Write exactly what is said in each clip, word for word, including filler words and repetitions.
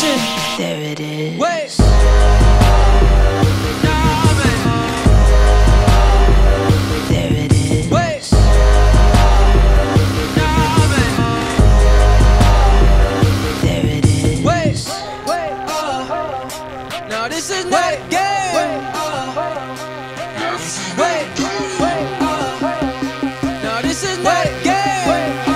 revolution. There it is. Wait. There it is. Wait. There it is. Wait. No, this is not a game. Wait. No, this is not a game.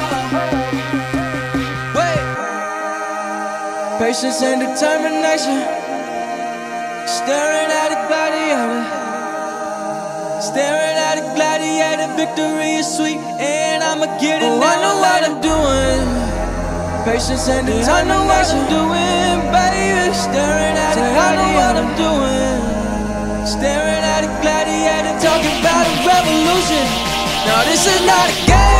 Wait. Patience and determination. Staring at a gladiator. Staring at a gladiator. Victory is sweet, and I'ma get it. Oh, I know what I'm doing. Patience and determination. I know what I'm doing, baby. Staring at a gladiator. I know what I'm doing. Staring at a gladiator. Talking about a revolution. No, this is not a game.